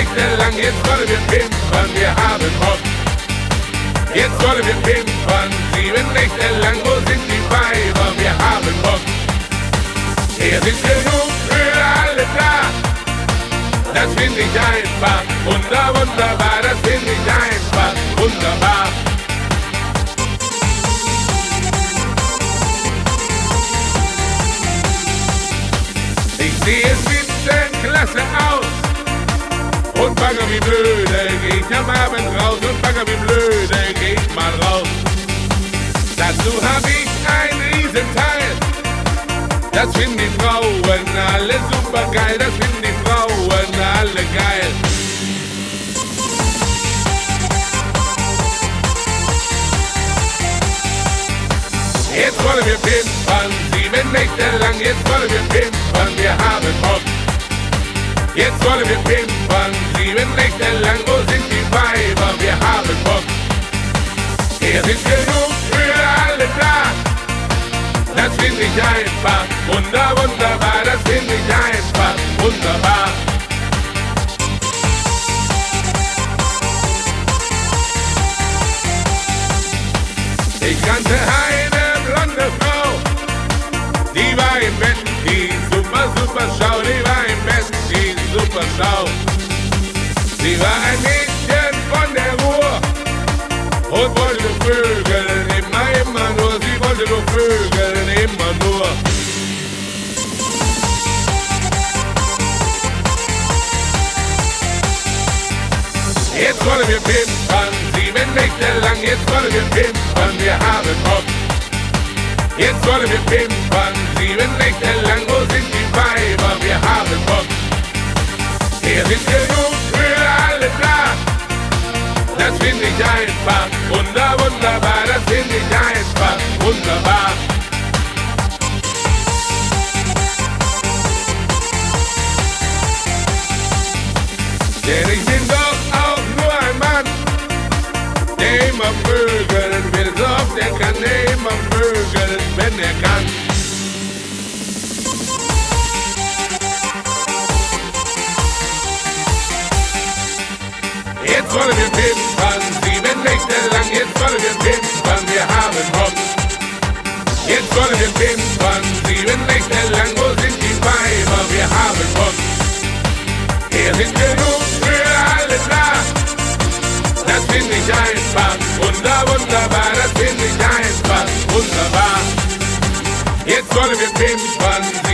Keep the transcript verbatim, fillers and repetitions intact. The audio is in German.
nächtelang, jetzt wollen wir pimpern, wir haben Bock. Jetzt wollen wir pimpern, sieben Nächte lang, wo sind die Weiber, wir haben Bock. Hier sind genug für alle da, das finde ich einfach, wunder, wunderbar, das finde ich einfach, wunderbar. Ich sehe Spitzenklasse aus und bagger wie blöde, geh ich am Abend raus und bagger wie blöde, geh ich mal raus. Dazu hab ich ein Riesenteil, das finden die Frauen alle super geil, das finden die Frauen alle geil. Jetzt wollen wir pimpern, sieben Nächte lang, jetzt wollen wir pimpern, wir haben Bock. Jetzt wollen wir pimpern, sieben Nächte lang, wo sind die Weiber, wir haben Bock. Hier sind genug für alle da, das finde ich einfach, wunder, wunderbar, das finde ich einfach, wunderbar. Ich kannte eine blonde Frau, die war im Bett, die super, super Schau, die war im Bett, die super Schau. Sie war ein Mädchen von der Ruhr und wollte nur vögeln, immer, immer nur, sie wollte nur vögeln, immer nur. Jetzt wollen wir pimpern, sieben Nächte lang, jetzt wollen wir pimpern, wir haben Bock. Jetzt wollen wir pimpern, sieben Nächte lang, wo sind die Weiber, wir haben Bock. Hier sind genug für alle da, das finde ich einfach, wunder, wunderbar, das finde ich einfach, wunderbar. Denn ich bin doch auch nur ein Mann, der immer vögeln will, so oft er kann, der immer vögeln, wenn er kann. Jetzt wollen wir pimpern, sieben Nächte lang, jetzt wollen wir pimpern, wir haben Bock. Jetzt wollen wir pimpern, sieben Nächte lang, wo sind die Weiber, wir haben Bock. Hier sind genug für alle da, das finde ich einfach, wunder, wunderbar, das finde ich einfach, wunderbar. Jetzt wollen wir pimpern,